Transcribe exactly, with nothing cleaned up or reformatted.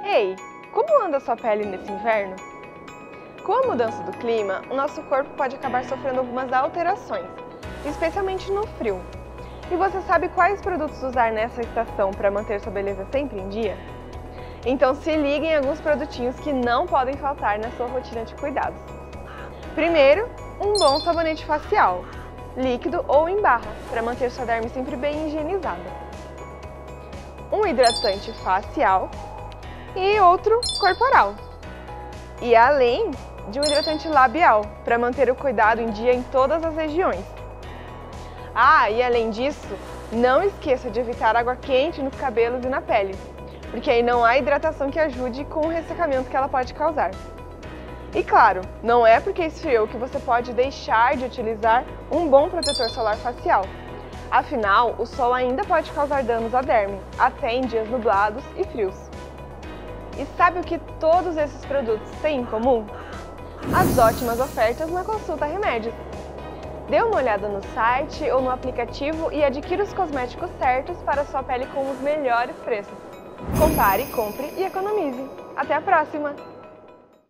Ei, como anda a sua pele nesse inverno? Com a mudança do clima, o nosso corpo pode acabar sofrendo algumas alterações, especialmente no frio. E você sabe quais produtos usar nessa estação para manter sua beleza sempre em dia? Então se ligue em alguns produtinhos que não podem faltar na sua rotina de cuidados. Primeiro, um bom sabonete facial, líquido ou em barra, para manter sua derme sempre bem higienizada. Um hidratante facial e outro corporal. E além de um hidratante labial, para manter o cuidado em dia em todas as regiões. Ah, e além disso, não esqueça de evitar água quente nos cabelos e na pele, porque aí não há hidratação que ajude com o ressecamento que ela pode causar. E claro, não é porque esfriou que você pode deixar de utilizar um bom protetor solar facial. Afinal, o sol ainda pode causar danos à derme, até em dias nublados e frios. E sabe o que todos esses produtos têm em comum? As ótimas ofertas na Consulta Remédios. Dê uma olhada no site ou no aplicativo e adquira os cosméticos certos para a sua pele com os melhores preços. Compare, compre e economize. Até a próxima!